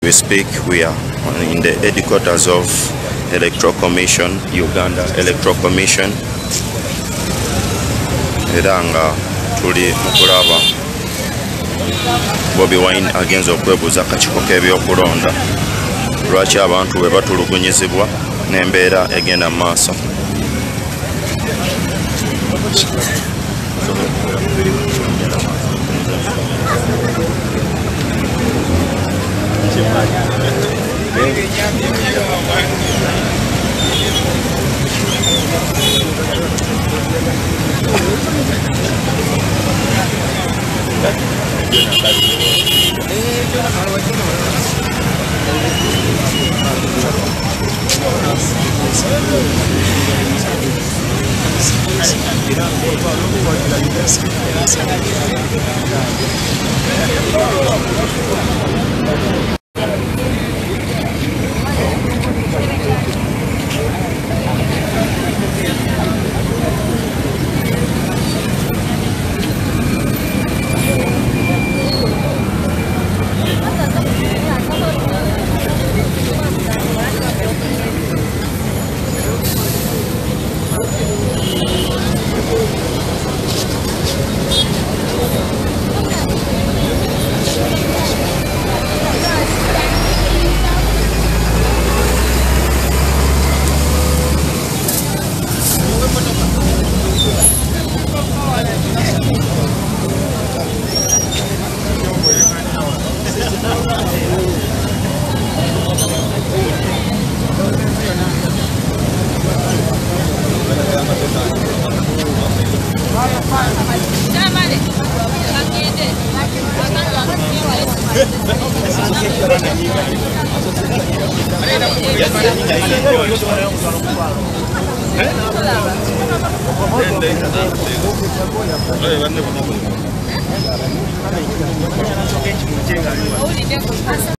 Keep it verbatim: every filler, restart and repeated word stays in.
We speak, we are in the headquarters of Electoral Commission, Uganda Electoral Commission. Eranga tuli mukulaba Bobi Wine agenza okwebuuza akakiiko k'ebyokulonda lwaki abantu bwe batulugunyizibwa n'embeera egenda mu maaso.